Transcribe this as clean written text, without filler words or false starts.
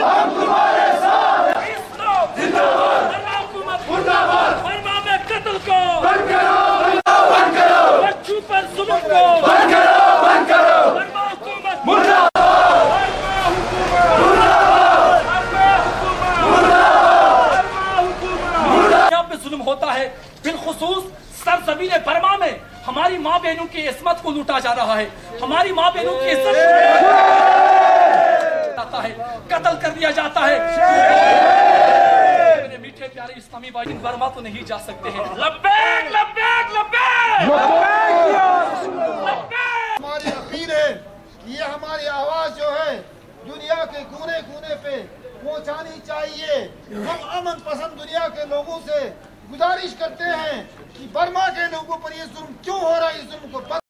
हम तुम्हारे साथ हैं। जिंदाबाद हुकूमत मुर्दाबाद। बर्मा में कत्ल को बंद करो, बच्चों पर जुल्म को बंद करो। बर्मा हुकूमत मुर्दाबाद, यहाँ पे जुल्म होता है। बिलखुसूस सरजमीन बर्मा में हमारी माँ बहनों की इस्मत को लूटा जा रहा है। हमारी माँ बहनों की इज्जत जाता है, कत्ल कर दिया जाता है। मेरे मीठे प्यारे इस्लामी भाई, बर्मा तो नहीं जा सकते हैं। लब्बैक लब्बैक लब्बैक लब्बैक। हमारी अपील है कि ये हमारी आवाज जो है दुनिया के कोने कोने पे पहुंचानी चाहिए। हम अमन पसंद दुनिया के लोगों से गुजारिश करते हैं कि बर्मा के लोगों पर ये जुल्म क्यों हो रहा है, इस जुल्म को